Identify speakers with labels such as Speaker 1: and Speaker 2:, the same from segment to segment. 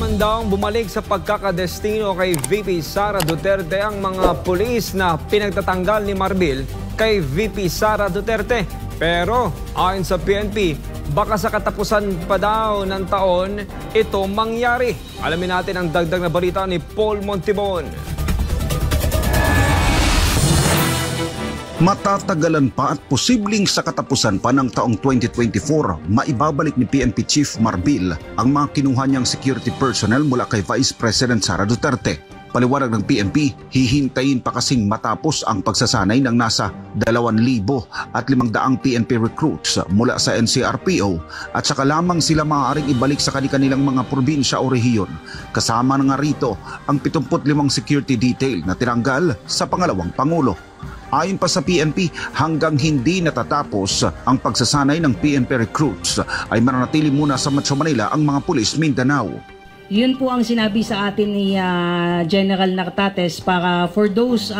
Speaker 1: handang bumalik sa pagkakadestino kay VP Sara Duterte ang mga pulis na pinagtatanggal ni Marbil kay VP Sara Duterte. Pero ayon sa PNP, baka sa katapusan pa daw ng taon ito mangyari. Alamin natin ang dagdag na balita ni Paul Montibon.
Speaker 2: Matatagalan pa at posibleng sa katapusan pa ng taong 2024, maibabalik ni PNP Chief Marbil ang mga kinuha niyang security personnel mula kay Vice President Sara Duterte. Paliwanag ng PNP, hihintayin pa kasing matapos ang pagsasanay ng nasa 2,500 PNP recruits mula sa NCRPO at saka lamang sila maaaring ibalik sa kanilang mga probinsya o rehiyon. Kasama na nga rito ang 75 security detail na tinanggal sa pangalawang Pangulo. Ayon pa sa PNP, hanggang hindi natatapos ang pagsasanay ng PNP recruits ay mananatili muna sa Metro Manila ang mga pulis Mindanao.
Speaker 3: Yun po ang sinabi sa atin ni General Nartates para for those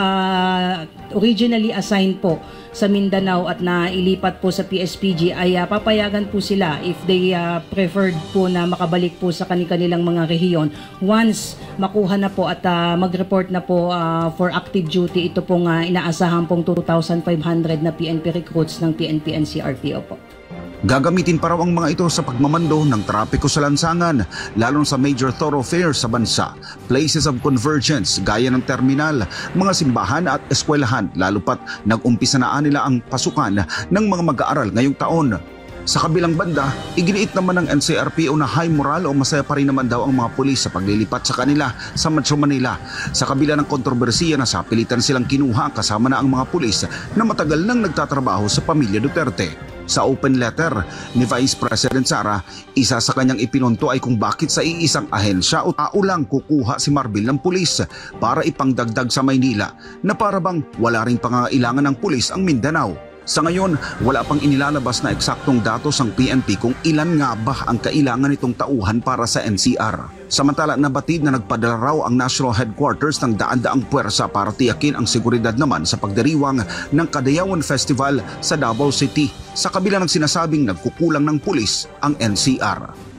Speaker 3: originally assigned po sa Mindanao at nailipat po sa PSPG ay papayagan po sila if they preferred po na makabalik po sa kanilang mga rehiyon. Once makuha na po at mag-report na po for active duty, ito pong inaasahan pong 2,500 na PNP recruits ng PNP NCRPO po.
Speaker 2: Gagamitin pa raw ang mga ito sa pagmamando ng trapiko sa lansangan, lalo sa major thoroughfares sa bansa, places of convergence gaya ng terminal, mga simbahan at eskwelahan, lalo pat nag-umpisa na nila ang pasukan ng mga mag-aaral ngayong taon. Sa kabilang banda, iginiit naman ng NCRPO na high moral o masaya pa rin naman daw ang mga pulis sa paglilipat sa kanila sa Metro Manila. Sa kabila ng kontrobersiya na sa pilitan silang kinuha kasama na ang mga pulis na matagal nang nagtatrabaho sa pamilya Duterte. Sa open letter ni Vice President Sara, isa sa kanyang ipinunto ay kung bakit sa iisang ahensya o tao lang kukuha si Marbil ng pulis para ipangdagdag sa Maynila na para bang wala ring pangangailangan ng pulis ang Mindanao. Sa ngayon, wala pang inilalabas na eksaktong datos ang PNP kung ilan nga ba ang kailangan nitong tauhan para sa NCR. Samantala, nabatid na nagpadala raw ang National Headquarters ng daan-daang puwersa para tiyakin ang seguridad naman sa pagdiriwang ng Kadayawan Festival sa Davao City, sa kabila ng sinasabing nagkukulang ng pulis ang NCR.